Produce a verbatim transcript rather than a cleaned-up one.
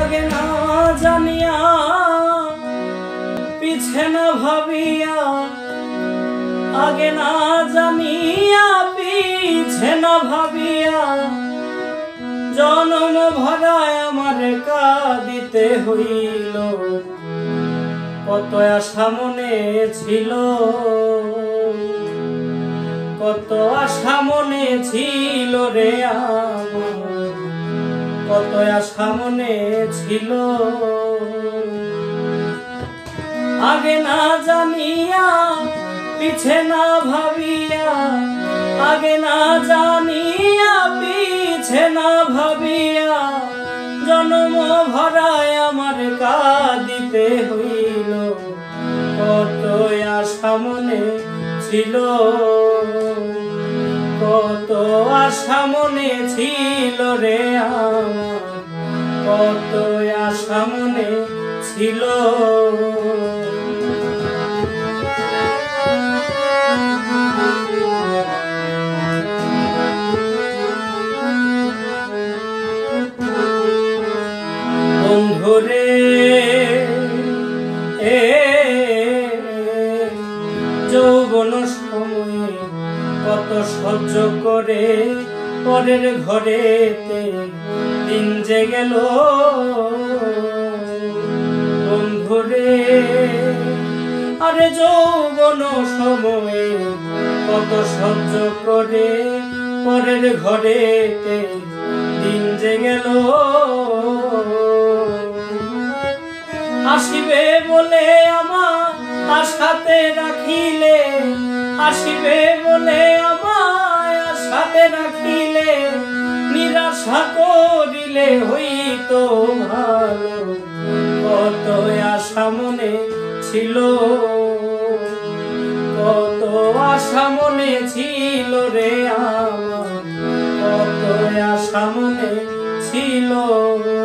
आगे ना जानिया पीछे ना भाबिया, आगे ना जानिया पीछे ना भाबिया, जन्म भराय आमार कादिते हইল। কত আশা মনে ছিল, কত আশা মনে ছিল রে আমার, কত আশা মনে ছিল। আগে না জানিয়া পিছে না ভাবিয়া, আগে না জানিয়া পিছে না ভাবিয়া, জন্ম ভরায় আমার কাঁদিতে হইল। কত আশা মনে ছিল, কত আশা মনে ছিল রে আমার, কত আশা মনে ছিল। বন্ধুরে এ যৌবন সময়ে কত সহ্য করে পরের ঘরেতে দিন যে গেল। বন্ধুরে আরে যৌবন সময়ে কত সহ্য করে পরের ঘরেতে দিন যে গেল। আসিবে বলে আমার আশাতে রাখিলে, আসিবে বলে আমার আশাতে রাখিলে, নিরাশা করিলে হইতো ভালো। কত আশা মনে ছিল, কত আশা মনে ছিল রে আমার, কত আশা মনে ছিল।